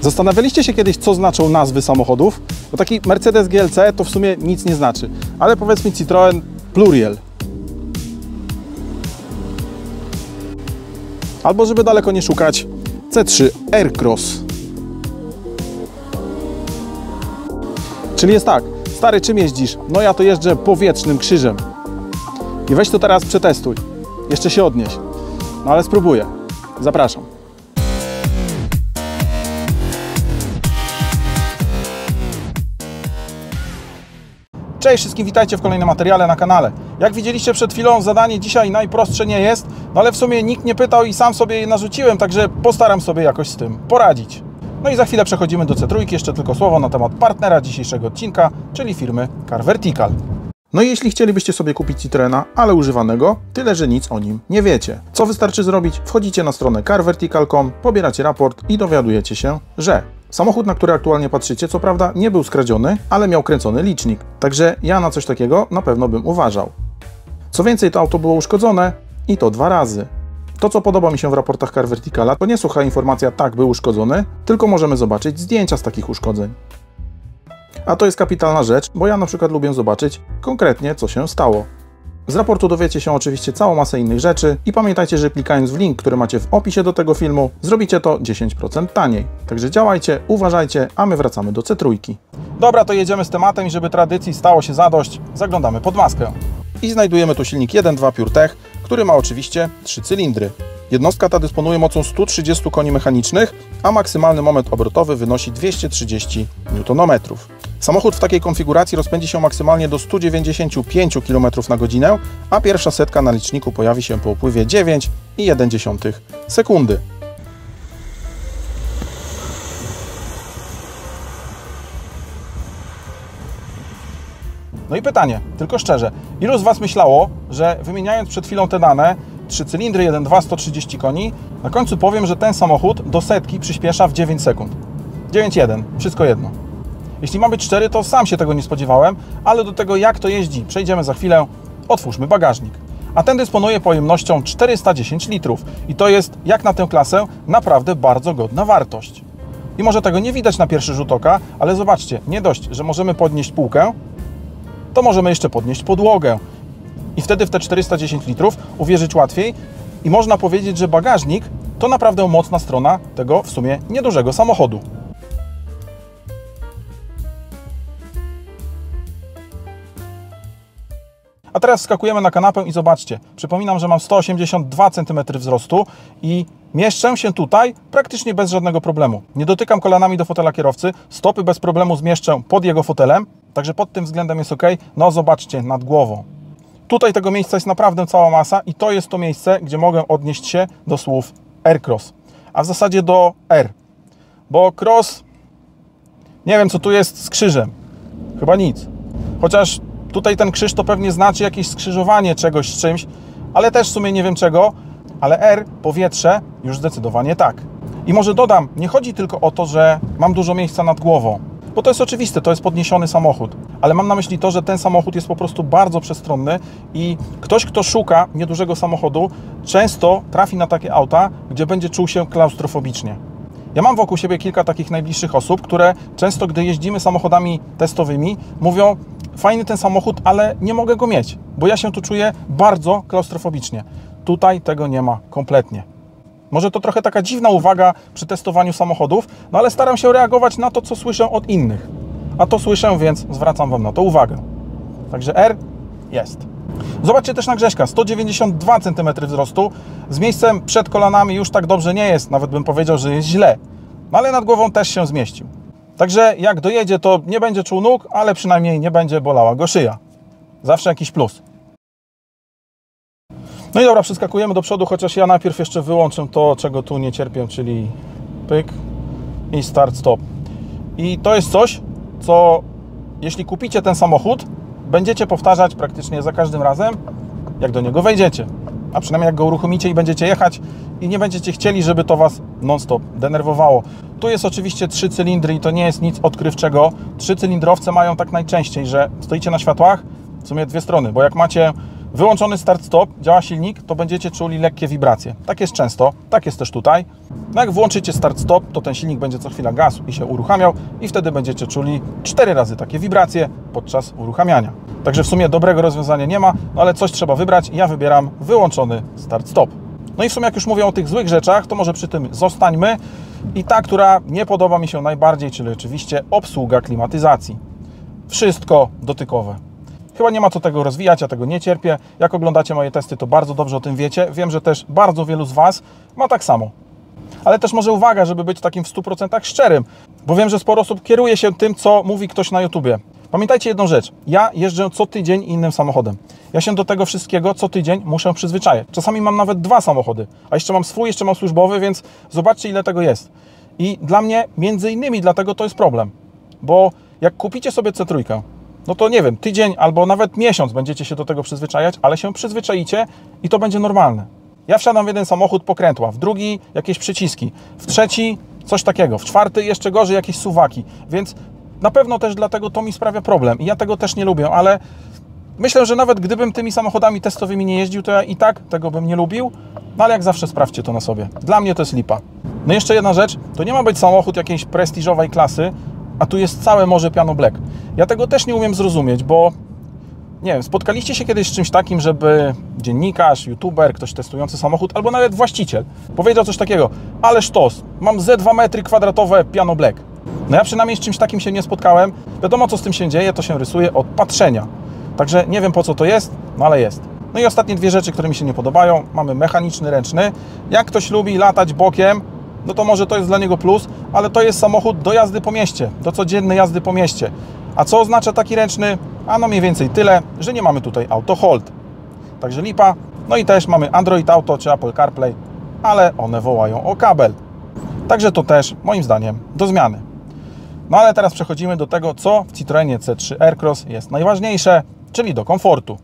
Zastanawialiście się kiedyś, co znaczą nazwy samochodów? Bo taki Mercedes GLC to w sumie nic nie znaczy, ale powiedzmy Citroën Pluriel. Albo, żeby daleko nie szukać, C3 Aircross. Czyli jest tak, stary, czym jeździsz? No ja to jeżdżę powietrznym krzyżem. I weź to teraz przetestuj. Jeszcze się odnieś. No ale spróbuję. Zapraszam. Cześć wszystkim, witajcie w kolejnym materiale na kanale. Jak widzieliście przed chwilą, zadanie dzisiaj najprostsze nie jest, no ale w sumie nikt nie pytał i sam sobie je narzuciłem, także postaram sobie jakoś z tym poradzić. No i za chwilę przechodzimy do C3, jeszcze tylko słowo na temat partnera dzisiejszego odcinka, czyli firmy CarVertical. No i jeśli chcielibyście sobie kupić Citroena, ale używanego, tyle że nic o nim nie wiecie. Co wystarczy zrobić? Wchodzicie na stronę carvertical.com, pobieracie raport i dowiadujecie się, że samochód, na który aktualnie patrzycie, co prawda nie był skradziony, ale miał kręcony licznik. Także ja na coś takiego na pewno bym uważał. Co więcej, to auto było uszkodzone i to 2 razy. To, co podoba mi się w raportach CarVerticala, to nie sucha informacja, tak, był uszkodzony, tylko możemy zobaczyć zdjęcia z takich uszkodzeń. A to jest kapitalna rzecz, bo ja na przykład lubię zobaczyć konkretnie, co się stało. Z raportu dowiecie się oczywiście całą masę innych rzeczy i pamiętajcie, że klikając w link, który macie w opisie do tego filmu, zrobicie to 10% taniej. Także działajcie, uważajcie, a my wracamy do C3. Dobra, to jedziemy z tematem i żeby tradycji stało się zadość, zaglądamy pod maskę. I znajdujemy tu silnik 1.2 PureTech, który ma oczywiście 3 cylindry. Jednostka ta dysponuje mocą 130 koni mechanicznych, a maksymalny moment obrotowy wynosi 230 Nm. Samochód w takiej konfiguracji rozpędzi się maksymalnie do 195 km/h, a pierwsza setka na liczniku pojawi się po upływie 9,1 sekundy. No i pytanie, tylko szczerze, ilu z Was myślało, że wymieniając przed chwilą te dane, 3 cylindry, 1.2, 130 koni, na końcu powiem, że ten samochód do setki przyspiesza w 9 sekund. 9,1, wszystko jedno. Jeśli ma być 4, to sam się tego nie spodziewałem, ale do tego, jak to jeździ, przejdziemy za chwilę. Otwórzmy bagażnik. A ten dysponuje pojemnością 410 litrów i to jest, jak na tę klasę, naprawdę bardzo godna wartość. I może tego nie widać na pierwszy rzut oka, ale zobaczcie, nie dość, że możemy podnieść półkę, to możemy jeszcze podnieść podłogę. I wtedy w te 410 litrów uwierzyć łatwiej i można powiedzieć, że bagażnik to naprawdę mocna strona tego w sumie niedużego samochodu. A teraz wskakujemy na kanapę i zobaczcie, przypominam, że mam 182 cm wzrostu i mieszczę się tutaj praktycznie bez żadnego problemu. Nie dotykam kolanami do fotela kierowcy, stopy bez problemu zmieszczę pod jego fotelem, także pod tym względem jest ok. No zobaczcie, nad głową. Tutaj tego miejsca jest naprawdę cała masa i to jest to miejsce, gdzie mogę odnieść się do słów Aircross, a w zasadzie do R, bo cross, nie wiem co tu jest z krzyżem, chyba nic, chociaż tutaj ten krzyż to pewnie znaczy jakieś skrzyżowanie czegoś z czymś, ale też w sumie nie wiem czego, ale R, powietrze, już zdecydowanie tak. I może dodam, nie chodzi tylko o to, że mam dużo miejsca nad głową, bo to jest oczywiste, to jest podniesiony samochód, ale mam na myśli to, że ten samochód jest po prostu bardzo przestronny i ktoś, kto szuka niedużego samochodu, często trafi na takie auta, gdzie będzie czuł się klaustrofobicznie. Ja mam wokół siebie kilka takich najbliższych osób, które często, gdy jeździmy samochodami testowymi, mówią: fajny ten samochód, ale nie mogę go mieć, bo ja się tu czuję bardzo klaustrofobicznie. Tutaj tego nie ma kompletnie. Może to trochę taka dziwna uwaga przy testowaniu samochodów, no ale staram się reagować na to, co słyszę od innych. A to słyszę, więc zwracam Wam na to uwagę. Także R jest. Zobaczcie też na Grześka, 192 cm wzrostu, z miejscem przed kolanami już tak dobrze nie jest, nawet bym powiedział, że jest źle. No ale nad głową też się zmieścił. Także jak dojedzie, to nie będzie czuł nóg, ale przynajmniej nie będzie bolała go szyja. Zawsze jakiś plus. No i dobra, przeskakujemy do przodu, chociaż ja najpierw jeszcze wyłączę to, czego tu nie cierpię, czyli pyk i start, stop. I to jest coś, co jeśli kupicie ten samochód, będziecie powtarzać praktycznie za każdym razem, jak do niego wejdziecie. A przynajmniej jak go uruchomicie i będziecie jechać i nie będziecie chcieli, żeby to Was non-stop denerwowało. Tu jest oczywiście 3 cylindry i to nie jest nic odkrywczego. 3 cylindrowce mają tak najczęściej, że stoicie na światłach, w sumie 2 strony, bo jak macie wyłączony start-stop, działa silnik, to będziecie czuli lekkie wibracje. Tak jest często, tak jest też tutaj. No jak włączycie start-stop, to ten silnik będzie co chwila gasł i się uruchamiał i wtedy będziecie czuli 4 razy takie wibracje podczas uruchamiania. Także w sumie dobrego rozwiązania nie ma, no ale coś trzeba wybrać. Ja wybieram wyłączony start-stop. No i w sumie jak już mówię o tych złych rzeczach, to może przy tym zostańmy. I ta, która nie podoba mi się najbardziej, czyli oczywiście obsługa klimatyzacji. Wszystko dotykowe. Chyba nie ma co tego rozwijać, ja tego nie cierpię. Jak oglądacie moje testy, to bardzo dobrze o tym wiecie. Wiem, że też bardzo wielu z Was ma tak samo. Ale też może uwaga, żeby być takim w 100% szczerym, bo wiem, że sporo osób kieruje się tym, co mówi ktoś na YouTubie. Pamiętajcie jedną rzecz. Ja jeżdżę co tydzień innym samochodem. Ja się do tego wszystkiego co tydzień muszę przyzwyczajać. Czasami mam nawet 2 samochody, a jeszcze mam swój, jeszcze mam służbowy, więc zobaczcie, ile tego jest. I dla mnie, między innymi dlatego to jest problem. Bo jak kupicie sobie C3, no to nie wiem, tydzień albo nawet miesiąc będziecie się do tego przyzwyczajać, ale się przyzwyczaicie i to będzie normalne. Ja wsiadam w jeden samochód pokrętła, w drugi jakieś przyciski, w trzeci coś takiego, w czwarty jeszcze gorzej jakieś suwaki, więc na pewno też dlatego to mi sprawia problem i ja tego też nie lubię, ale myślę, że nawet gdybym tymi samochodami testowymi nie jeździł, to ja i tak tego bym nie lubił, no ale jak zawsze sprawdźcie to na sobie. Dla mnie to jest lipa. No jeszcze jedna rzecz, to nie ma być samochód jakiejś prestiżowej klasy, a tu jest całe morze piano black. Ja tego też nie umiem zrozumieć, bo nie wiem, spotkaliście się kiedyś z czymś takim, żeby dziennikarz, youtuber, ktoś testujący samochód, albo nawet właściciel powiedział coś takiego: ale sztos, mam ze 2 metry kwadratowe piano black. No ja przynajmniej z czymś takim się nie spotkałem. Wiadomo, co z tym się dzieje, to się rysuje od patrzenia. Także nie wiem, po co to jest, no ale jest. No i ostatnie 2 rzeczy, które mi się nie podobają. Mamy mechaniczny, ręczny. Jak ktoś lubi latać bokiem, no to może to jest dla niego plus, ale to jest samochód do jazdy po mieście, do codziennej jazdy po mieście. A co oznacza taki ręczny? Ano mniej więcej tyle, że nie mamy tutaj auto hold. Także lipa. No i też mamy Android Auto czy Apple CarPlay, ale one wołają o kabel. Także to też moim zdaniem do zmiany. No ale teraz przechodzimy do tego, co w Citroenie C3 Aircross jest najważniejsze, czyli do komfortu.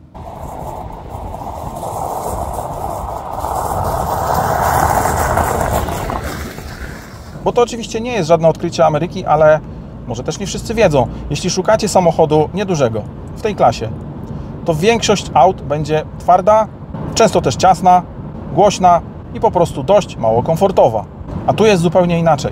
Bo to oczywiście nie jest żadne odkrycie Ameryki, ale może też nie wszyscy wiedzą. Jeśli szukacie samochodu niedużego w tej klasie, to większość aut będzie twarda, często też ciasna, głośna i po prostu dość mało komfortowa. A tu jest zupełnie inaczej.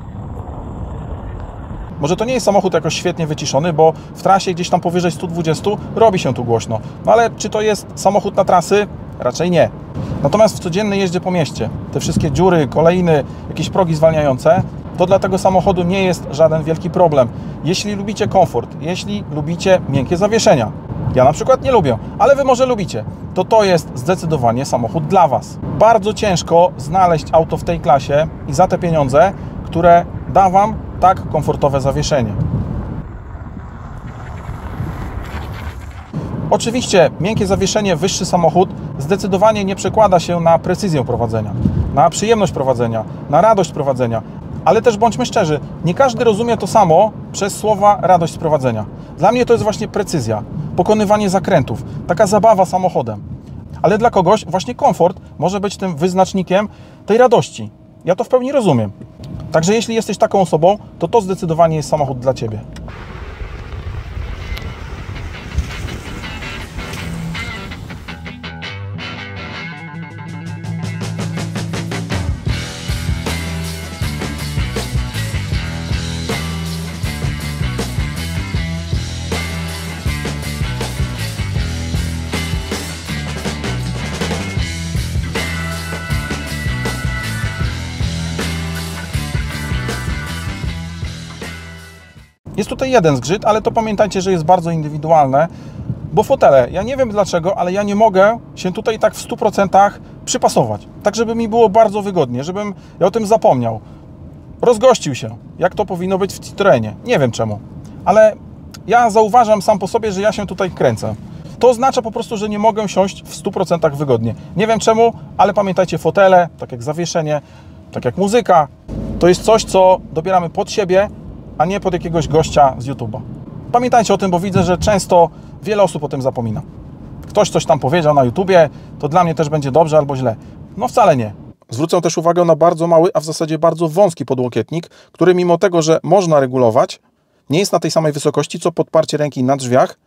Może to nie jest samochód jakoś świetnie wyciszony, bo w trasie gdzieś tam powyżej 120 robi się tu głośno. No ale czy to jest samochód na trasy? Raczej nie. Natomiast w codziennej jeździe po mieście, te wszystkie dziury, kolejny, jakieś progi zwalniające, to dla tego samochodu nie jest żaden wielki problem. Jeśli lubicie komfort, jeśli lubicie miękkie zawieszenia, ja na przykład nie lubię, ale Wy może lubicie, to jest zdecydowanie samochód dla Was. Bardzo ciężko znaleźć auto w tej klasie i za te pieniądze, które da Wam tak komfortowe zawieszenie. Oczywiście miękkie zawieszenie, wyższy samochód zdecydowanie nie przekłada się na precyzję prowadzenia, na przyjemność prowadzenia, na radość prowadzenia, ale też bądźmy szczerzy, nie każdy rozumie to samo przez słowa radość z prowadzenia. Dla mnie to jest właśnie precyzja, pokonywanie zakrętów, taka zabawa samochodem. Ale dla kogoś właśnie komfort może być tym wyznacznikiem tej radości. Ja to w pełni rozumiem. Także jeśli jesteś taką osobą, to zdecydowanie jest samochód dla Ciebie. Jest tutaj jeden zgrzyt, ale to pamiętajcie, że jest bardzo indywidualne, bo fotele, ja nie wiem dlaczego, ale ja nie mogę się tutaj tak w 100% przypasować, tak żeby mi było bardzo wygodnie, żebym ja o tym zapomniał. Rozgościł się, jak to powinno być w Citroenie. Nie wiem czemu, ale ja zauważam sam po sobie, że ja się tutaj kręcę. To oznacza po prostu, że nie mogę siąść w 100% wygodnie. Nie wiem czemu, ale pamiętajcie, fotele, tak jak zawieszenie, tak jak muzyka, to jest coś, co dobieramy pod siebie, a nie pod jakiegoś gościa z YouTube'a. Pamiętajcie o tym, bo widzę, że często wiele osób o tym zapomina. Ktoś coś tam powiedział na YouTubie, to dla mnie też będzie dobrze albo źle. No wcale nie. Zwrócę też uwagę na bardzo mały, a w zasadzie bardzo wąski podłokietnik, który mimo tego, że można regulować, nie jest na tej samej wysokości, co podparcie ręki na drzwiach,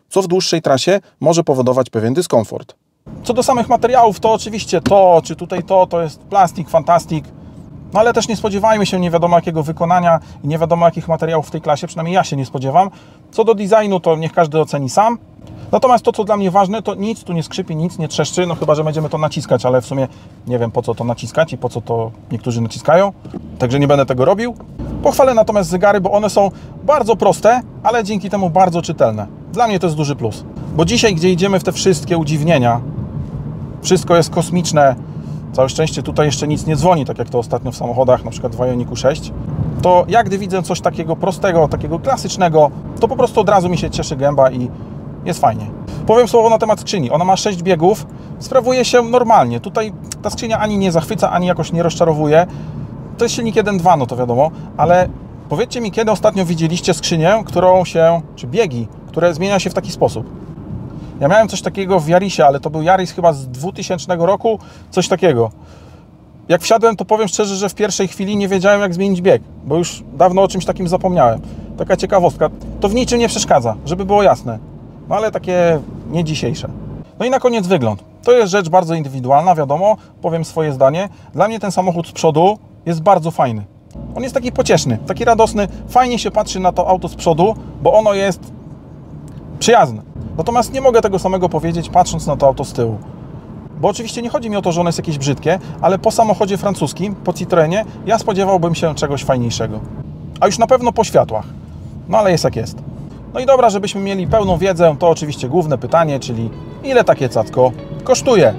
co w dłuższej trasie może powodować pewien dyskomfort. Co do samych materiałów, to oczywiście to, czy tutaj to jest plastik, fantastik, no ale też nie spodziewajmy się nie wiadomo jakiego wykonania i nie wiadomo jakich materiałów w tej klasie, przynajmniej ja się nie spodziewam. Co do designu, to niech każdy oceni sam. Natomiast to, co dla mnie ważne, to nic tu nie skrzypi, nic nie trzeszczy, no chyba że będziemy to naciskać, ale w sumie nie wiem po co to naciskać i po co to niektórzy naciskają, także nie będę tego robił. Pochwalę natomiast zegary, bo one są bardzo proste, ale dzięki temu bardzo czytelne. Dla mnie to jest duży plus, bo dzisiaj, gdzie idziemy w te wszystkie udziwnienia, wszystko jest kosmiczne, całe szczęście tutaj jeszcze nic nie dzwoni, tak jak to ostatnio w samochodach, na przykład w Ioniqu 6, to ja gdy widzę coś takiego prostego, takiego klasycznego, to po prostu od razu mi się cieszy gęba i jest fajnie. Powiem słowo na temat skrzyni. Ona ma 6 biegów, sprawuje się normalnie. Tutaj ta skrzynia ani nie zachwyca, ani jakoś nie rozczarowuje. To jest silnik 1.2, no to wiadomo, ale powiedzcie mi, kiedy ostatnio widzieliście skrzynię, czy biegi, które zmienia się w taki sposób. Ja miałem coś takiego w Yarisie, ale to był Yaris chyba z 2000 roku, coś takiego. Jak wsiadłem, to powiem szczerze, że w pierwszej chwili nie wiedziałem, jak zmienić bieg, bo już dawno o czymś takim zapomniałem. Taka ciekawostka. To w niczym nie przeszkadza, żeby było jasne. No ale takie nie dzisiejsze. No i na koniec wygląd. To jest rzecz bardzo indywidualna, wiadomo, powiem swoje zdanie. Dla mnie ten samochód z przodu jest bardzo fajny. On jest taki pocieszny, taki radosny, fajnie się patrzy na to auto z przodu, bo ono jest przyjazne. Natomiast nie mogę tego samego powiedzieć, patrząc na to auto z tyłu. Bo oczywiście nie chodzi mi o to, że ono jest jakieś brzydkie, ale po samochodzie francuskim, po Citroenie, ja spodziewałbym się czegoś fajniejszego. A już na pewno po światłach. No ale jest jak jest. No i dobra, żebyśmy mieli pełną wiedzę, to oczywiście główne pytanie, czyli ile takie cacko kosztuje?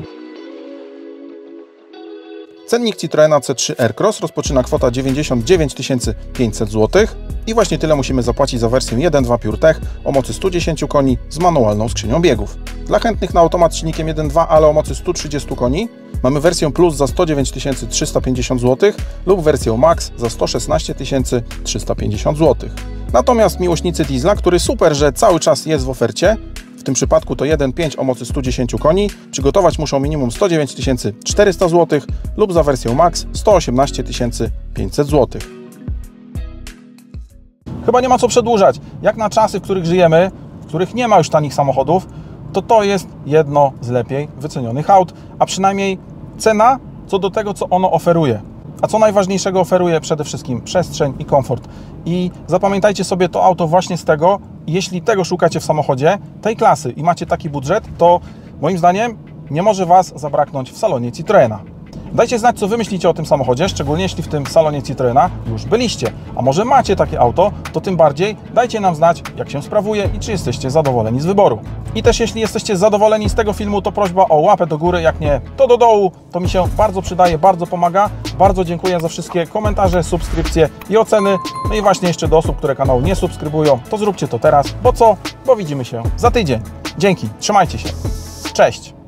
Cennik Citroena C3 Aircross rozpoczyna kwota 99 500 zł i właśnie tyle musimy zapłacić za wersję 1.2 PureTech o mocy 110 koni z manualną skrzynią biegów. Dla chętnych na automat z silnikiem 1.2, ale o mocy 130 koni mamy wersję Plus za 109 350 zł lub wersję Max za 116 350 zł. Natomiast miłośnicy diesla, który super, że cały czas jest w ofercie, w tym przypadku to 1.5 o mocy 110 koni, przygotować muszą minimum 109 400 zł lub za wersję Max 118 500 zł. Chyba nie ma co przedłużać. Jak na czasy, w których żyjemy, w których nie ma już tanich samochodów, to jest jedno z lepiej wycenionych aut, a przynajmniej cena co do tego, co ono oferuje. A co najważniejszego oferuje przede wszystkim przestrzeń i komfort. I zapamiętajcie sobie to auto właśnie z tego, jeśli tego szukacie w samochodzie, tej klasy i macie taki budżet, to moim zdaniem nie może Was zabraknąć w salonie Citroena. Dajcie znać, co Wy myślicie o tym samochodzie, szczególnie jeśli w tym salonie Citroena już byliście. A może macie takie auto, to tym bardziej dajcie nam znać, jak się sprawuje i czy jesteście zadowoleni z wyboru. I też jeśli jesteście zadowoleni z tego filmu, to prośba o łapę do góry, jak nie, to do dołu. To mi się bardzo przydaje, bardzo pomaga. Bardzo dziękuję za wszystkie komentarze, subskrypcje i oceny. No i właśnie jeszcze do osób, które kanału nie subskrybują, to zróbcie to teraz. Bo co? Bo widzimy się za tydzień. Dzięki, trzymajcie się. Cześć!